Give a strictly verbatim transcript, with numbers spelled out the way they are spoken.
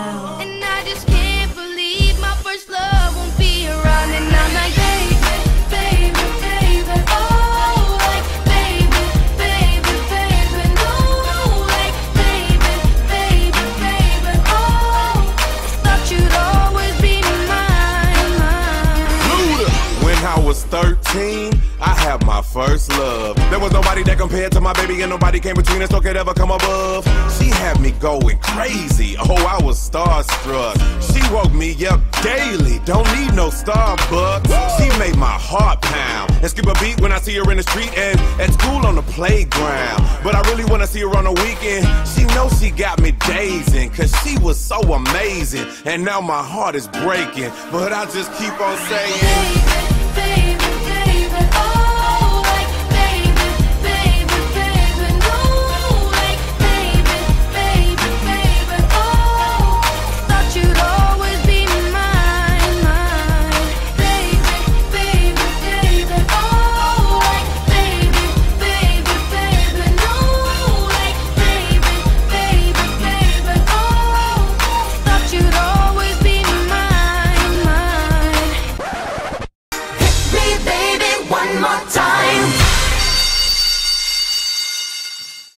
now. And I just can't believe my first love won't be around. And I'm like, baby, baby, baby, oh, like, baby, baby, baby, no, like, baby, baby, baby, oh, thought you'd always be mine, mine. Luda. When I was thirteen, I had my first love. There was nobody that compared to my baby, and nobody came between us or could ever come above. She had me going crazy, oh, I was starstruck. She woke me up daily, don't need no Starbucks. She made my heart pound and skip a beat when I see her in the street and at school on the playground. But I really wanna see her on the weekend. She knows she got me dazing, cause she was so amazing. And now my heart is breaking, but I just keep on saying, baby, baby.